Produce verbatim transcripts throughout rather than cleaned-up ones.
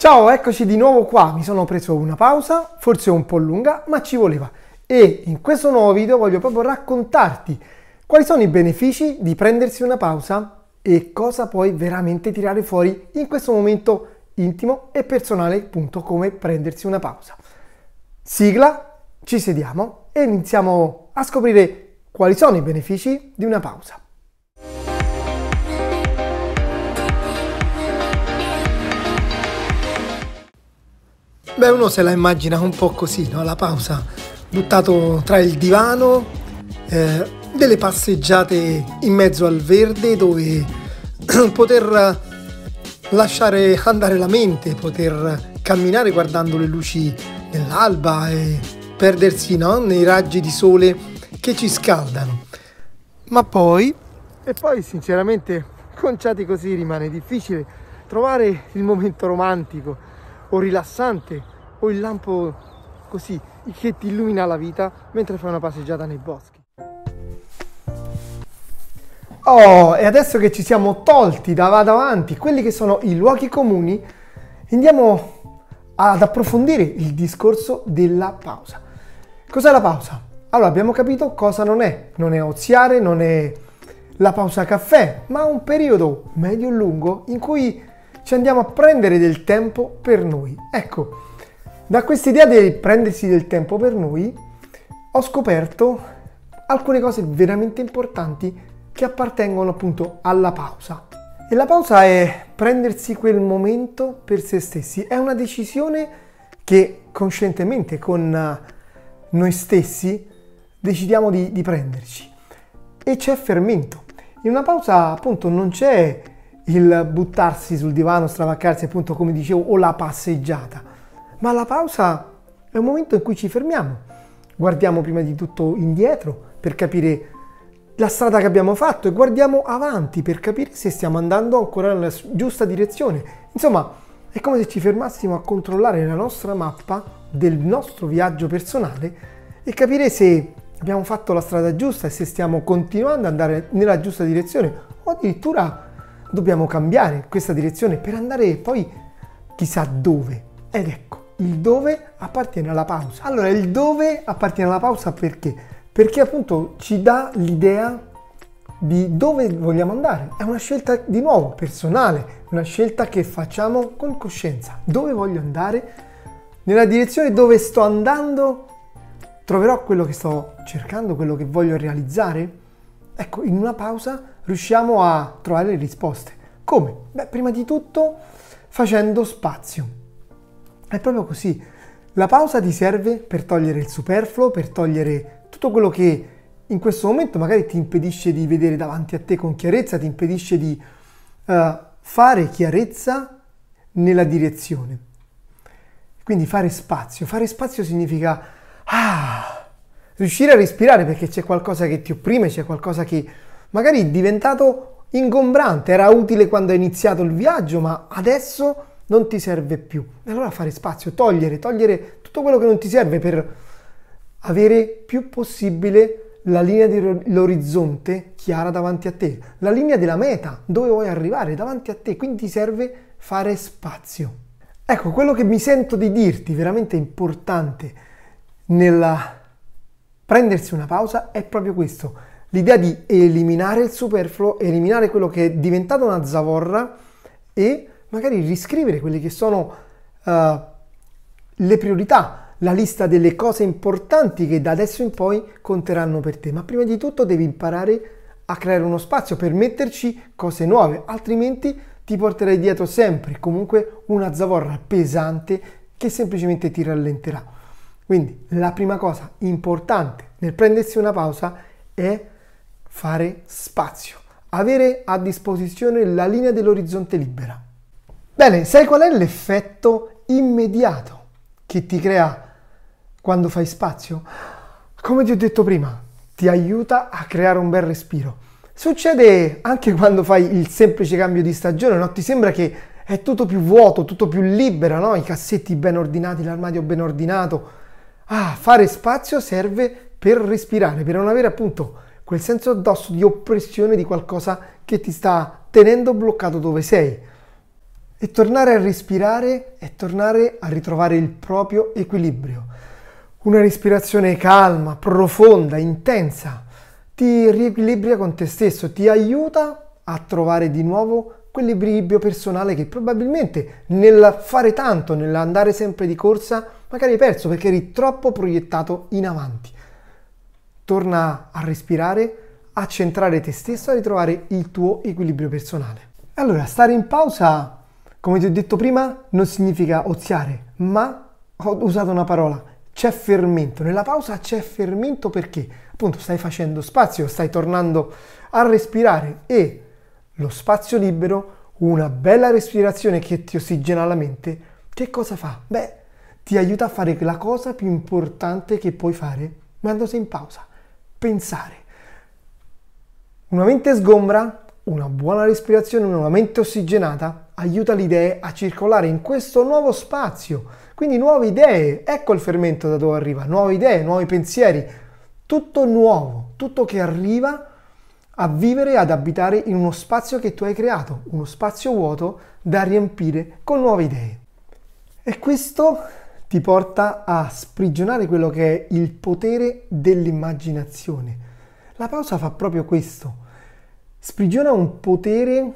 Ciao, eccoci di nuovo qua. Mi sono preso una pausa, forse un po' lunga, ma ci voleva. E in questo nuovo video voglio proprio raccontarti quali sono i benefici di prendersi una pausa e cosa puoi veramente tirare fuori in questo momento intimo e personale, appunto, come prendersi una pausa. Sigla, ci sediamo e iniziamo a scoprire quali sono i benefici di una pausa. Beh, uno se la immagina un po' così, no? La pausa, buttato tra il divano, eh, delle passeggiate in mezzo al verde dove poter lasciare andare la mente, poter camminare guardando le luci dell'alba e perdersi, no? Nei raggi di sole che ci scaldano. Ma poi, e poi sinceramente, conciati così rimane difficile trovare il momento romantico o rilassante o il lampo così che ti illumina la vita mentre fai una passeggiata nei boschi. Oh, e adesso che ci siamo tolti da davanti quelli che sono i luoghi comuni, andiamo ad approfondire il discorso della pausa. Cos'è la pausa? Allora, abbiamo capito cosa non è. Non è oziare, non è la pausa caffè, ma un periodo medio-lungo in cui ci andiamo a prendere del tempo per noi. Ecco, da questa idea di prendersi del tempo per noi ho scoperto alcune cose veramente importanti che appartengono appunto alla pausa. E la pausa è prendersi quel momento per se stessi. È una decisione che coscientemente con noi stessi decidiamo di, di prenderci. E c'è fermento. In una pausa appunto non c'è il buttarsi sul divano, stravaccarsi, appunto come dicevo, o la passeggiata. Ma la pausa è un momento in cui ci fermiamo. Guardiamo prima di tutto indietro per capire la strada che abbiamo fatto e guardiamo avanti per capire se stiamo andando ancora nella giusta direzione. Insomma, è come se ci fermassimo a controllare la nostra mappa del nostro viaggio personale e capire se abbiamo fatto la strada giusta e se stiamo continuando ad andare nella giusta direzione o addirittura dobbiamo cambiare questa direzione per andare poi chissà dove. Ed ecco, il dove appartiene alla pausa. Allora, il dove appartiene alla pausa perché? Perché appunto ci dà l'idea di dove vogliamo andare. È una scelta di nuovo personale, una scelta che facciamo con coscienza. Dove voglio andare? Nella direzione dove sto andando troverò quello che sto cercando, quello che voglio realizzare? Ecco, in una pausa riusciamo a trovare le risposte. Come? Beh, prima di tutto facendo spazio. È proprio così. La pausa ti serve per togliere il superfluo, per togliere tutto quello che in questo momento magari ti impedisce di vedere davanti a te con chiarezza, ti impedisce di uh, fare chiarezza nella direzione. Quindi fare spazio. Fare spazio significa ah, riuscire a respirare perché c'è qualcosa che ti opprime, c'è qualcosa che magari è diventato ingombrante, era utile quando hai iniziato il viaggio, ma adesso non ti serve più. E allora fare spazio, togliere, togliere tutto quello che non ti serve per avere più possibile la linea dell'orizzonte chiara davanti a te, la linea della meta, dove vuoi arrivare davanti a te, quindi ti serve fare spazio. Ecco, quello che mi sento di dirti veramente importante nel prendersi una pausa è proprio questo, l'idea di eliminare il superfluo, eliminare quello che è diventato una zavorra e magari riscrivere quelle che sono uh, le priorità, la lista delle cose importanti che da adesso in poi conteranno per te. Ma prima di tutto devi imparare a creare uno spazio per metterci cose nuove, altrimenti ti porterai dietro sempre comunque una zavorra pesante che semplicemente ti rallenterà. Quindi la prima cosa importante nel prendersi una pausa è fare spazio, avere a disposizione la linea dell'orizzonte libera. Bene, sai qual è l'effetto immediato che ti crea quando fai spazio? Come ti ho detto prima, ti aiuta a creare un bel respiro. Succede anche quando fai il semplice cambio di stagione, no? Ti sembra che è tutto più vuoto, tutto più libero, no? I cassetti ben ordinati, l'armadio ben ordinato. Ah, fare spazio serve per respirare, per non avere appunto quel senso addosso di oppressione di qualcosa che ti sta tenendo bloccato dove sei. E tornare a respirare è tornare a ritrovare il proprio equilibrio. Una respirazione calma, profonda, intensa, ti riequilibra con te stesso, ti aiuta a trovare di nuovo quell'equilibrio personale che probabilmente nel fare tanto, nell'andare sempre di corsa, magari hai perso perché eri troppo proiettato in avanti. Torna a respirare, a centrare te stesso, a ritrovare il tuo equilibrio personale. Allora, stare in pausa, come ti ho detto prima, non significa oziare, ma ho usato una parola, c'è fermento. Nella pausa c'è fermento perché appunto stai facendo spazio, stai tornando a respirare e lo spazio libero, una bella respirazione che ti ossigena la mente, che cosa fa? Beh, ti aiuta a fare la cosa più importante che puoi fare quando sei in pausa, pensare. Una mente sgombra, una buona respirazione, una mente ossigenata aiuta le idee a circolare in questo nuovo spazio. Quindi nuove idee, ecco il fermento da dove arriva, nuove idee, nuovi pensieri, tutto nuovo, tutto che arriva a vivere e ad abitare in uno spazio che tu hai creato, uno spazio vuoto da riempire con nuove idee. E questo ti porta a sprigionare quello che è il potere dell'immaginazione. La pausa fa proprio questo, sprigiona un potere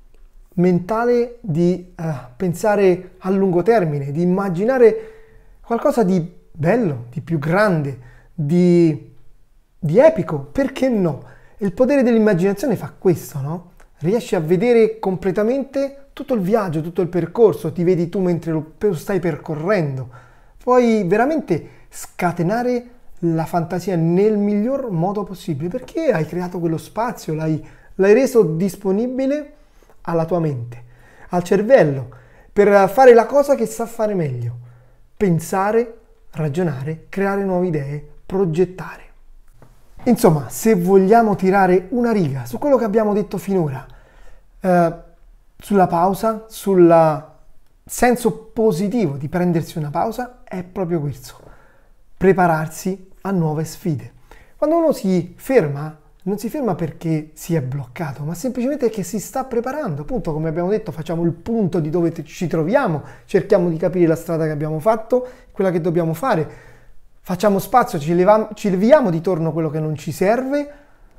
mentale di uh, pensare a lungo termine, di immaginare qualcosa di bello, di più grande, di, di epico, perché no? Il potere dell'immaginazione fa questo, no? Riesci a vedere completamente tutto il viaggio, tutto il percorso, ti vedi tu mentre lo stai percorrendo. Puoi veramente scatenare la fantasia nel miglior modo possibile perché hai creato quello spazio, l'hai, l'hai reso disponibile alla tua mente, al cervello, per fare la cosa che sa fare meglio. Pensare, ragionare, creare nuove idee, progettare. Insomma, se vogliamo tirare una riga su quello che abbiamo detto finora, eh, sulla pausa, sul senso positivo di prendersi una pausa, è proprio questo, prepararsi a nuove sfide. Quando uno si ferma, non si ferma perché si è bloccato, ma semplicemente perché si sta preparando. Appunto, come abbiamo detto, facciamo il punto di dove ci troviamo, cerchiamo di capire la strada che abbiamo fatto, quella che dobbiamo fare. Facciamo spazio, ci, leviamo, ci leviamo di torno quello che non ci serve,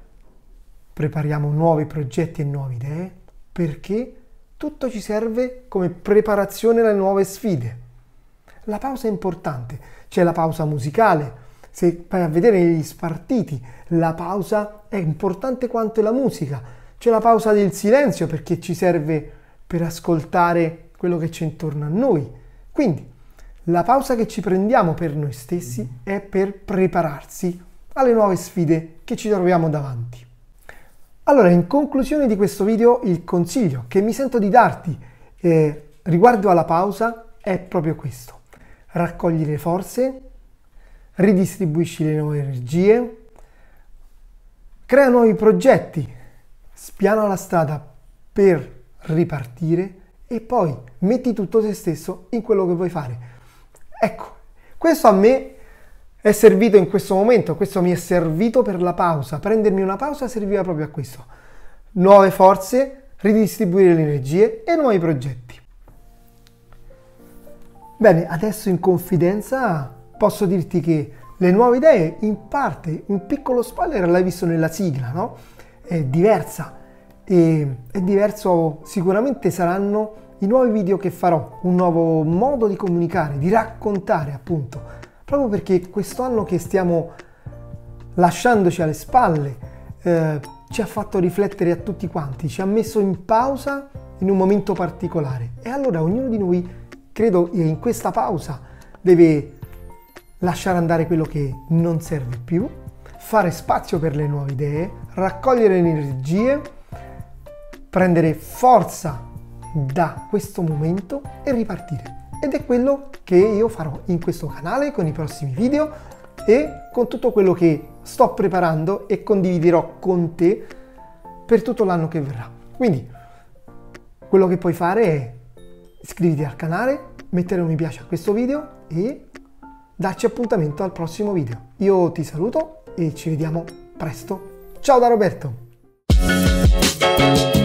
prepariamo nuovi progetti e nuove idee, perché tutto ci serve come preparazione alle nuove sfide. La pausa è importante, c'è la pausa musicale, se vai a vedere gli spartiti, la pausa è importante quanto la musica, c'è la pausa del silenzio perché ci serve per ascoltare quello che c'è intorno a noi. Quindi, la pausa che ci prendiamo per noi stessi è per prepararsi alle nuove sfide che ci troviamo davanti. Allora, in conclusione di questo video, il consiglio che mi sento di darti eh, riguardo alla pausa è proprio questo. Raccogli le forze, ridistribuisci le nuove energie, crea nuovi progetti, spiana la strada per ripartire e poi metti tutto te stesso in quello che vuoi fare. Ecco, questo a me è servito in questo momento, questo mi è servito per la pausa. Prendermi una pausa serviva proprio a questo. Nuove forze, ridistribuire le energie e nuovi progetti. Bene, adesso in confidenza posso dirti che le nuove idee, in parte, un piccolo spoiler l'hai visto nella sigla, no? È diversa e è diverso, sicuramente saranno i nuovi video che farò, un nuovo modo di comunicare, di raccontare appunto, proprio perché questo anno che stiamo lasciandoci alle spalle eh, ci ha fatto riflettere a tutti quanti, ci ha messo in pausa in un momento particolare e allora ognuno di noi, credo, in questa pausa deve lasciare andare quello che non serve più, fare spazio per le nuove idee, raccogliere le energie, prendere forza da questo momento e ripartire. Ed è quello che io farò in questo canale con i prossimi video e con tutto quello che sto preparando e condividerò con te per tutto l'anno che verrà. Quindi quello che puoi fare è iscriviti al canale, mettere un mi piace a questo video e darci appuntamento al prossimo video. Io ti saluto e ci vediamo presto. Ciao da Roberto!